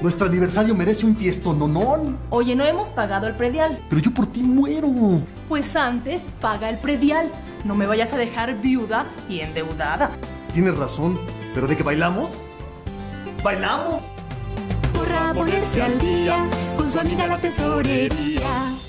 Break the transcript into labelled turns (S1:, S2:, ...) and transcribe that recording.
S1: Nuestro aniversario merece un fiestononón.
S2: Oye, no hemos pagado el predial.
S1: Pero yo por ti muero.
S2: Pues antes, paga el predial. No me vayas a dejar viuda y endeudada.
S1: Tienes razón, pero ¿de qué bailamos? ¡Bailamos!
S3: Para ponerse al día con su amiga la tesorería.